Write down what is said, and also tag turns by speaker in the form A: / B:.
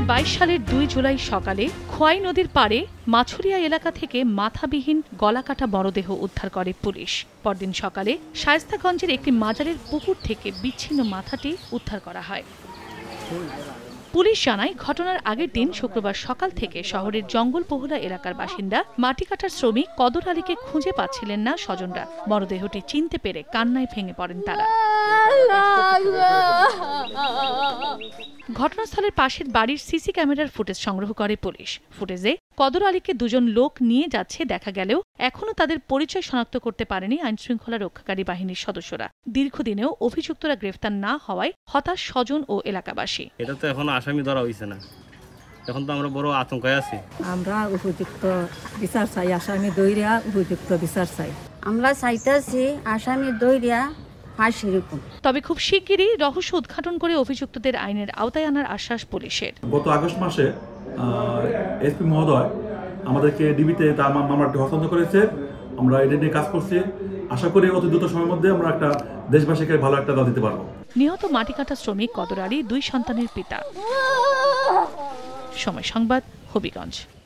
A: 2022 সালের 2 জুলাই সকালে খোয়াই নদীর পাড়ে মাছুরিয়া এলাকা থেকে মাথাবিহীন গলাকাটা মরদেহ উদ্ধার করে পুলিশ। পরদিন সকালে শায়েস্তাগঞ্জের একটি মাজারের পুকুর থেকে বিচ্ছিন্ন মাথাটি উদ্ধার করা হয়। পুলিশ জানায়, ঘটনার আগের দিন শুক্রবার সকাল থেকে শহরের জঙ্গলপোহলা এলাকার বাসিন্দা মাটি কাটার শ্রমিক কদর আলীকে খুঁজে পাচ্ছিলেন না স্বজনরা। মরদেহটি চিনতে পেরে কান্নায় ভেঙে পড়েন তারা। ঘটনাস্থলের পাশের বাড়ির সিসি ক্যামেরার ফুটেজ সংগ্রহ করে পুলিশ। ফুটেজে কদর আলীকে দুজন লোক নিয়ে যাচ্ছে দেখা গেলেও এখনও তাদের পরিচয় শনাক্ত করতে পারেনি আইনশৃঙ্খলা রক্ষাকারী বাহিনীর সদস্যরা। দীর্ঘদিনেও অভিযুক্তরা গ্রেফতার না হওয়ায় হতাশ স্বজন ও এলাকাবাসী।
B: এটা তো এখন আসামি ধরা হইছে না, এখন তো আমরা বড় আতঙ্কায় আছি।
C: আমরা উপযুক্ত বিচার চাই, আসামি দইরা উপযুক্ত বিচার চাই।
D: আমরা চাইতেছি আসামি দইরা ফাঁসি।
A: তবে খুব শিগগিরই রহস্য উদ্ঘাটন করে অভিযুক্তদের আইনের আওতায় আনার আশ্বাস পুলিশের।
E: গত আগস্ট মাসে এসপি মহোদয় আমাদেরকে ডিবিতে তার মামলাটি হস্তান্তর করেছে। আমরা এটা নিয়ে কাজ করছি। আশা করি অতি দ্রুত সময়ের মধ্যে আমরা একটা দেশবাসীকে ভালো একটা দল দিতে পারবো।
A: নিহত মাটিকাটা শ্রমিক কদর আলী 2 সন্তানের পিতা। সময় সংবাদ, হবিগঞ্জ।